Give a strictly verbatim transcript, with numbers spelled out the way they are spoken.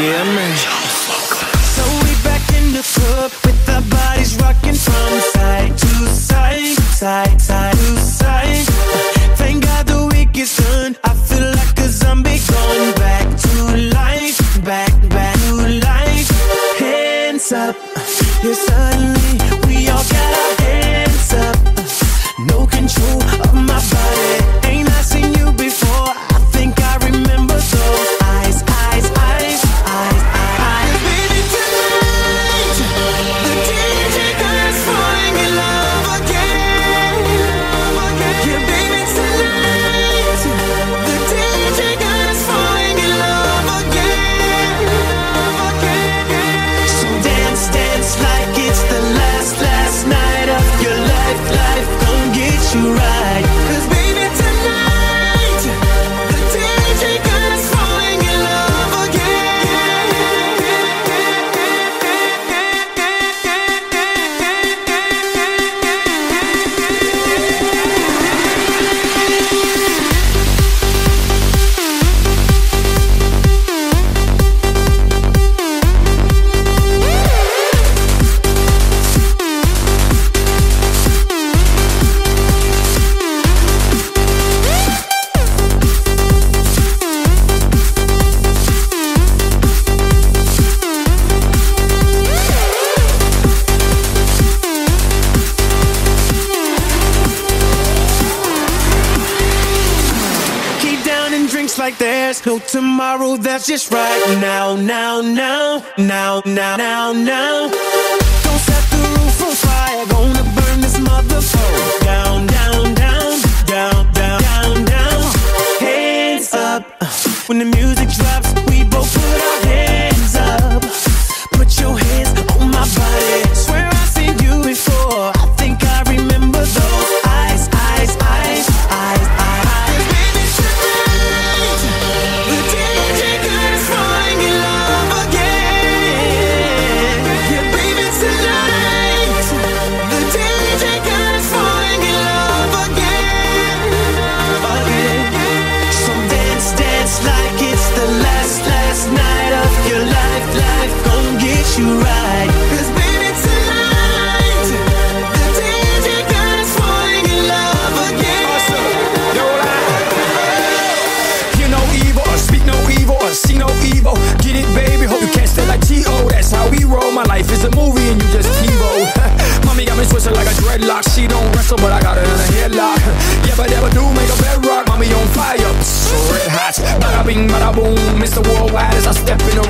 Yeah, man. So we back in the club with our bodies rocking from side to side, side, side to side. Thank God the week is done. I feel like a zombie going back to life, back, back to life. Hands up, yeah, suddenly we all got our hands up. No control of my body. Ain't I seen you before? I think I remember those eyes, eyes, eyes, eyes, eyes. Baby, tonight the D J got us falling in love again. Yeah, baby, tonight the D J got us falling in love again. So dance, dance like it's the last, last night of your life, life. Get you right, 'cause baby tonight the D J got us falling in love again. Like there's no tomorrow, that's just right now, now, now, now, now, now, now. Don't set the roof on fire, gonna burn this motherfucker down, down, down, down, down, down, down. Hands up, when the music drops, we both put our hands up. Put your hands on my body. Swear I've seen you before. I think I remember those eyes, eyes, eyes, eyes, eyes. You right, 'cause baby tonight the D J got us falling in love again. Awesome. Yo, like, hear no evil or speak no evil or see no evil. Get it, baby, hope you catch that like T O. That's how we roll. My life is a movie and you just TiVo. Mommy got me twisted like a dreadlock. She don't wrestle, but I got her in a headlock. Yeah, but never do make a bedrock. Mommy on fire, so red hot. Bada bing, bada boom. Mister Worldwide as I step in the